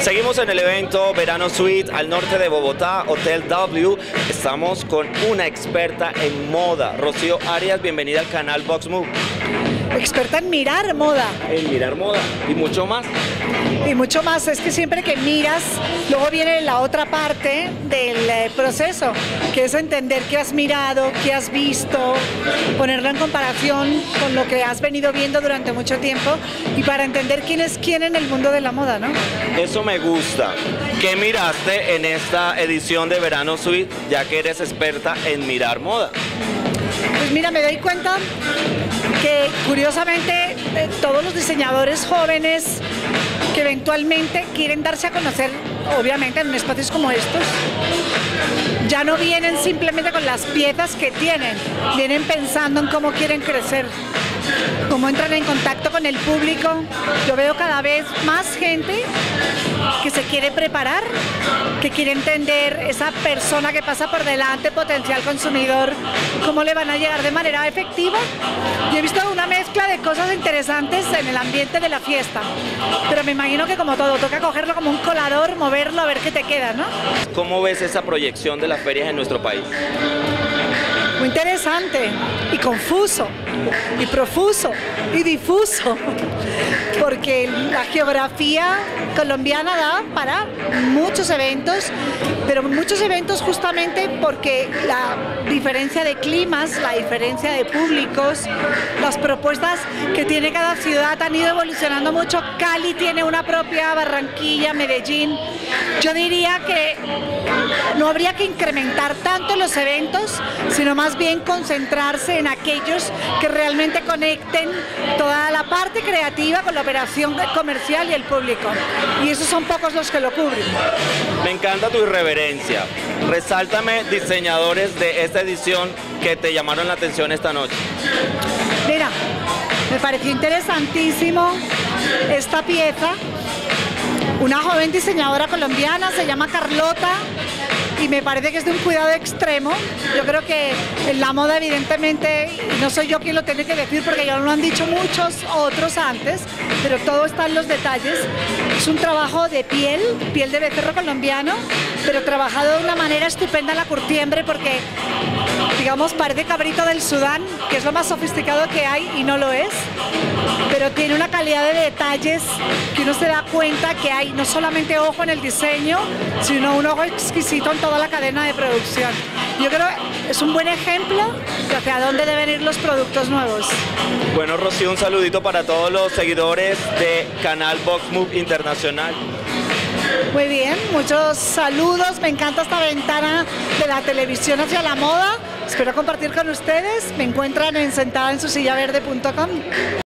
Seguimos en el evento Verano Suite al norte de Bogotá, Hotel W. Estamos con una experta en moda, Rocío Arias. Bienvenida al canal Vox Move. Experta en mirar moda. En mirar moda y mucho más. Y mucho más, es que siempre que miras, luego viene la otra parte del proceso, que es entender qué has mirado, qué has visto, ponerlo en comparación con lo que has venido viendo durante mucho tiempo y para entender quién es quién en el mundo de la moda, ¿no? Eso me gusta. ¿Qué miraste en esta edición de Verano Suite, ya que eres experta en mirar moda? Pues mira, me doy cuenta que curiosamente todos los diseñadores jóvenes que eventualmente quieren darse a conocer, obviamente en espacios como estos, ya no vienen simplemente con las piezas que tienen, vienen pensando en cómo quieren crecer, cómo entran en contacto con el público. Yo veo cada vez más gente que se quiere preparar, que quiere entender esa persona que pasa por delante, potencial consumidor, cómo le van a llegar de manera efectiva. Y he visto una mezcla de cosas interesantes en el ambiente de la fiesta, pero me imagino que como todo, toca cogerlo como un colador, moverlo a ver qué te queda, ¿no? ¿Cómo ves esa proyección de las ferias en nuestro país? Muy interesante y confuso y profuso y difuso, porque la geografía colombiana da para muchos eventos, pero muchos eventos justamente porque la diferencia de climas, la diferencia de públicos, las propuestas que tiene cada ciudad han ido evolucionando mucho. Cali tiene una propia, Barranquilla, Medellín. Yo diría que no habría que incrementar tanto los eventos, sino más bien concentrarse en aquellos que realmente conecten toda la parte creativa con la operación comercial y el público. Y esos son pocos los que lo cubren. Me encanta tu irreverencia. Resáltame diseñadores de esta edición que te llamaron la atención esta noche. Mira, me pareció interesantísimo esta pieza. Una joven diseñadora colombiana, se llama Carlota, y me parece que es de un cuidado extremo. Yo creo que en la moda, evidentemente, y no soy yo quien lo tiene que decir porque ya lo han dicho muchos otros antes, pero todo está en los detalles. Es un trabajo de piel de becerro colombiano, pero trabajado de una manera estupenda en la curtiembre porque, digamos, parece cabrito del Sudán, que es lo más sofisticado que hay y no lo es, pero tiene una calidad de detalles que uno se da cuenta que hay no solamente ojo en el diseño, sino un ojo exquisito en toda la cadena de producción. Yo creo que es un buen ejemplo de hacia dónde deben ir los productos nuevos. Bueno, Rocío, un saludito para todos los seguidores de Canal Vox Move Internacional. Muy bien, muchos saludos, me encanta esta ventana de la televisión hacia la moda. Espero compartir con ustedes, me encuentran en sentadaensusillaverde.com.